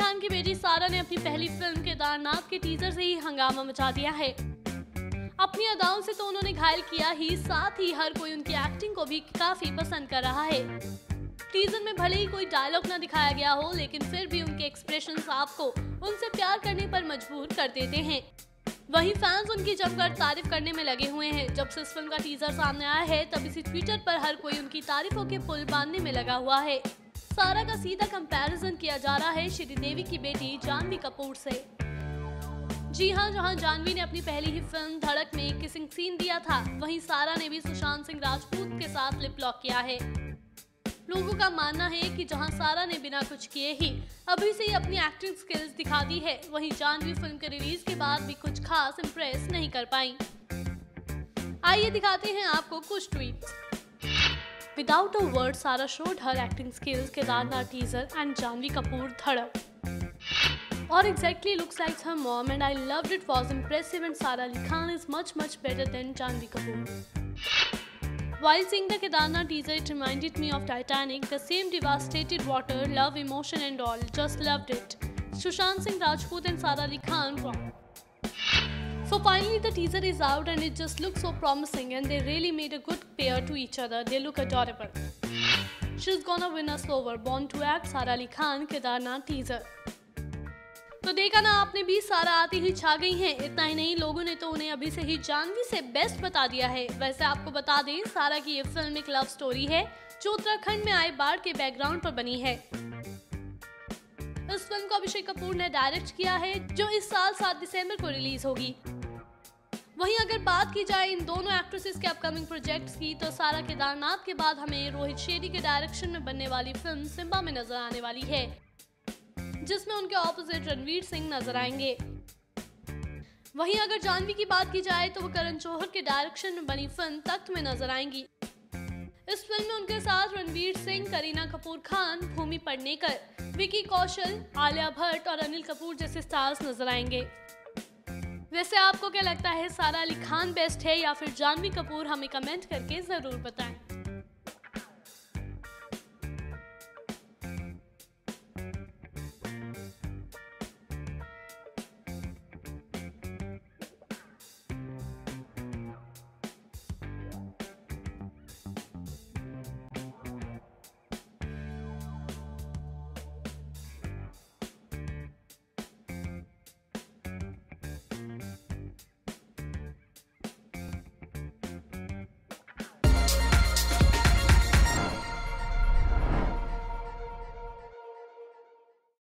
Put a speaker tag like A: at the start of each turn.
A: खान की बेटी सारा ने अपनी पहली फिल्म केदारनाथ के टीजर से ही हंगामा मचा दिया है। अपनी अदाओं से तो उन्होंने घायल किया ही, साथ ही हर कोई उनकी एक्टिंग को भी काफी पसंद कर रहा है। टीजर में भले ही कोई डायलॉग न दिखाया गया हो, लेकिन फिर भी उनके एक्सप्रेशंस आपको उनसे प्यार करने पर मजबूर कर देते हैं। वहीं फैंस उनकी जमकर तारीफ करने में लगे हुए हैं। जब से इस फिल्म का टीजर सामने आया है, तब इसी ट्विटर पर हर कोई उनकी तारीफों के पुल बांधने में लगा हुआ है। सारा का सीधा कंपैरिजन किया जा रहा है श्रीदेवी की बेटी जानवी कपूर से। जी हां, जहां जानवी ने अपनी पहली ही फिल्म धड़क में एक किसिंग सीन दिया था, वहीं सारा ने भी सुशांत सिंह राजपूत के साथ लिप लॉक किया है। लोगों का मानना है कि जहां सारा ने बिना कुछ किए ही अभी से ही अपनी एक्टिंग स्किल्स दिखा दी है, वहीं जानवी फिल्म के रिलीज के बाद भी कुछ खास इंप्रेस नहीं कर पाई। आइए दिखाते हैं आपको कुछ tweets. Without a word, Sara showed her acting skills, Kedarnath teaser and Janhvi Kapoor Dhadak. Or exactly looks like her mom and I loved it, was impressive and Sara Ali Khan is much better than Janhvi Kapoor. While seeing the Kedarnath teaser, it reminded me of Titanic, the same devastated water, love, emotion and all. Just loved it. Sushant Singh Rajput and Sara Ali Khan won. So finally the teaser is out and it just looks so promising and they really made a good pair to each other. They look adorable. She's gonna win us over. Born to Act, Sara Ali Khan, Kedarnath teaser. तो देखा ना आपने भी, सारा आती ही छा गई हैं। इतना ही नहीं, लोगों ने तो उन्हें अभी से ही जानवी से बेस्ट बता दिया है। वैसे आपको बता दें, सारा की ये फिल्म एक लव स्टोरी है जो उत्तराखंड में आए बाढ़ के बैकग्राउंड पर बनी है। इस फिल्म को अभिषेक कपूर ने डायरेक्ट किया है, जो इस साल 7 दिसंबर को रिलीज होगी। वहीं अगर बात की जाए इन दोनों एक्ट्रेसेस के अपकमिंग प्रोजेक्ट्स की, तो सारा केदारनाथ के बाद हमें रोहित शेट्टी के डायरेक्शन में बनने वाली फिल्म सिम्बा में नजर आने वाली है, जिसमें उनके ऑपोजिट रणवीर सिंह नजर आएंगे। वहीं अगर जानवी की बात की जाए तो वो करण जौहर के डायरेक्शन में बनी फिल्म तख्त में नजर आएंगी। इस फिल्म में उनके साथ रणवीर सिंह, करीना कपूर खान, भूमि पेडनेकर, विकी कौशल, आलिया भट्ट और अनिल कपूर जैसे स्टार्स नजर आएंगे। वैसे आपको क्या लगता है, सारा अली खान बेस्ट है या फिर जानवी कपूर? हमें कमेंट करके जरूर बताएं।